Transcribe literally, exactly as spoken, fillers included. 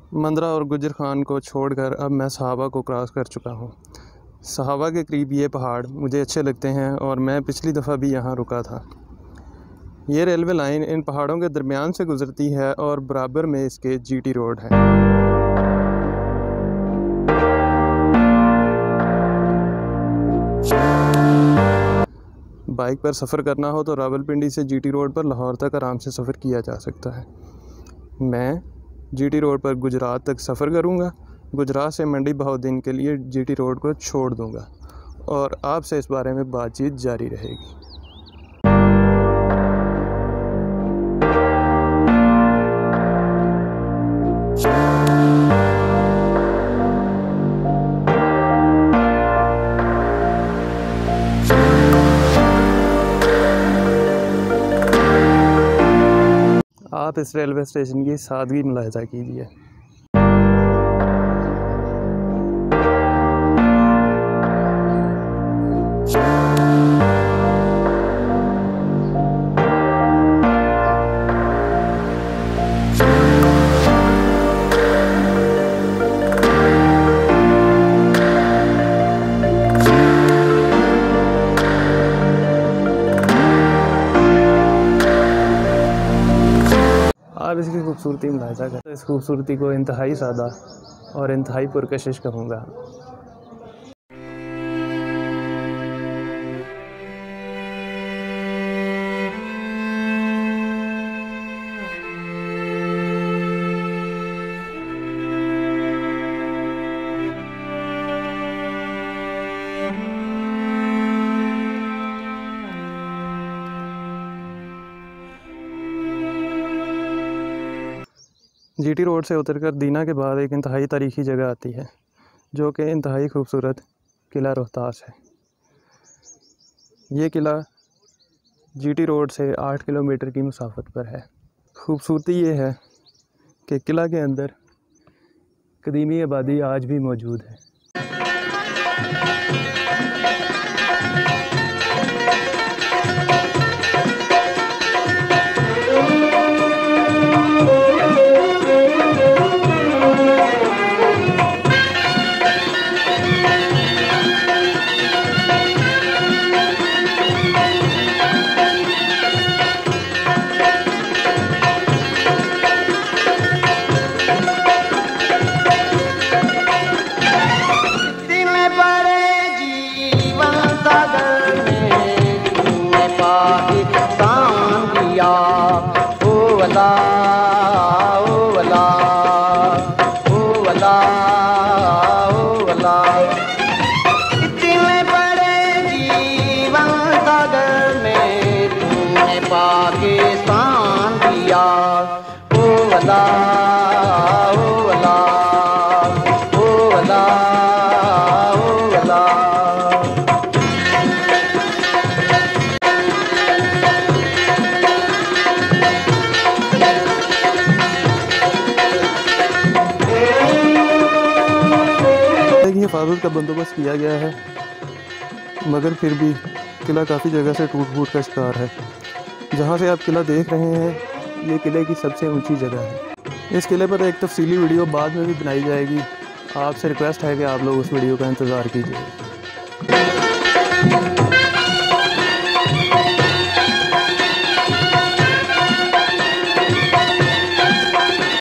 मंदरा और गुजर खान को छोड़कर अब मैं सहाबा को क्रॉस कर चुका हूँ। सहाबा के करीब ये पहाड़ मुझे अच्छे लगते हैं और मैं पिछली दफ़ा भी यहाँ रुका था। ये रेलवे लाइन इन पहाड़ों के दरमियान से गुज़रती है और बराबर में इसके जीटी रोड है। बाइक पर सफ़र करना हो तो रावलपिंडी से जीटी रोड पर लाहौर तक आराम से सफ़र किया जा सकता है। मैं जीटी रोड पर गुजरात तक सफ़र करूंगा। गुजरात से मंडी बहाउद्दीन के लिए जीटी रोड को छोड़ दूंगा और आपसे इस बारे में बातचीत जारी रहेगी। आप इस रेलवे स्टेशन की सादगी मुलाहिजा कीजिए। आप इसकी खूबसूरती मुलाहिजा करें। इस खूबसूरती को इंतहाई सादा और इंतहाई पुरकशिश कहूँगा। जीटी रोड से उतरकर दीना के बाद एक इंतहाई तारीख़ी जगह आती है जो कि इंतहाई खूबसूरत किला रोहतास है। ये किला जीटी रोड से आठ किलोमीटर की मुसाफत पर है। खूबसूरती ये है कि किला के अंदर कदीमी आबादी आज भी मौजूद है। इतने बड़े जीवन सागर में तूने पाकिस्तान दिया। ओ वला ओ वला ओ वला ओ वला। हिफाजत का बंदोबस्त किया गया है मगर फिर भी किला काफ़ी जगह से टूट फूट का शिकार है। जहाँ से आप किला देख रहे हैं ये किले की सबसे ऊंची जगह है। इस किले पर एक तफसीली वीडियो बाद में भी बनाई जाएगी। आपसे रिक्वेस्ट है कि आप लोग उस वीडियो का इंतज़ार कीजिए।